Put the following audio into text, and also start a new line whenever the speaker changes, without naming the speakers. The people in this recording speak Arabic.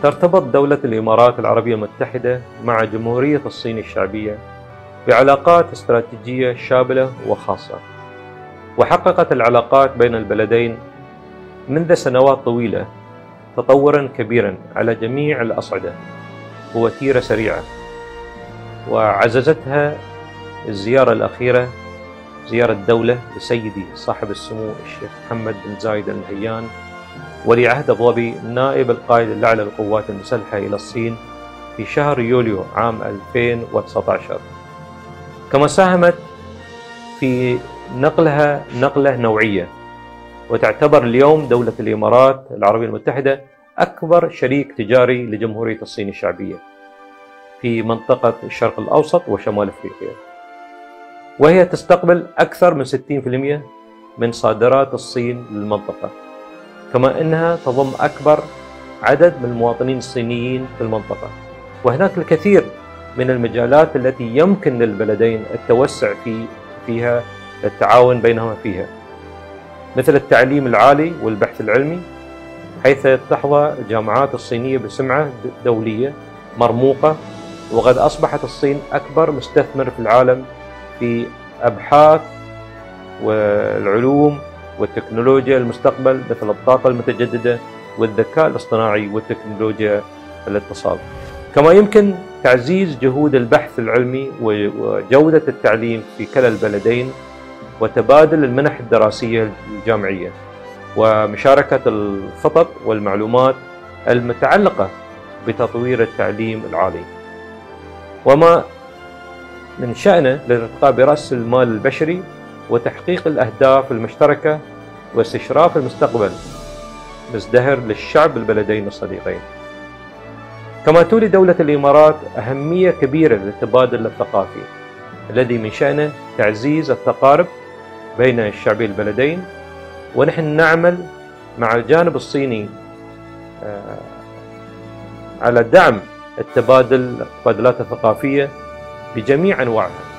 ترتبط دولة الإمارات العربية المتحدة مع جمهورية الصين الشعبية بعلاقات استراتيجية شاملة وخاصة، وحققت العلاقات بين البلدين منذ سنوات طويلة تطورا كبيرا على جميع الأصعدة بوتيرة سريعة، وعززتها الزيارة الأخيرة زيارة دولة لسيدي صاحب السمو الشيخ محمد بن زايد آل نهيان ولي عهد أبو ظبي نائب القائد الأعلى للقوات المسلحة إلى الصين في شهر يوليو عام 2019، كما ساهمت في نقلها نقلة نوعية، وتعتبر اليوم دولة الإمارات العربية المتحدة أكبر شريك تجاري لجمهورية الصين الشعبية في منطقة الشرق الأوسط وشمال أفريقيا، وهي تستقبل أكثر من 60% من صادرات الصين للمنطقة، كما أنها تضم أكبر عدد من المواطنين الصينيين في المنطقة. وهناك الكثير من المجالات التي يمكن للبلدين التوسع فيها التعاون بينهما فيها، مثل التعليم العالي والبحث العلمي، حيث تحظى الجامعات الصينية بسمعة دولية مرموقة، وقد أصبحت الصين أكبر مستثمر في العالم في أبحاث والعلوم والتكنولوجيا المستقبل، مثل الطاقة المتجددة والذكاء الاصطناعي وتكنولوجيا الاتصال. كما يمكن تعزيز جهود البحث العلمي وجودة التعليم في كلا البلدين، وتبادل المنح الدراسية الجامعية، ومشاركة الخطط والمعلومات المتعلقة بتطوير التعليم العالي، وما من شأنه الارتقاء برأس المال البشري وتحقيق الأهداف المشتركة واستشراف المستقبل مزدهر للشعب البلدين الصديقين. كما تولي دولة الإمارات أهمية كبيرة للتبادل الثقافي الذي من شأنه تعزيز التقارب بين الشعبي البلدين، ونحن نعمل مع الجانب الصيني على دعم التبادلات الثقافية بجميع أنواعها.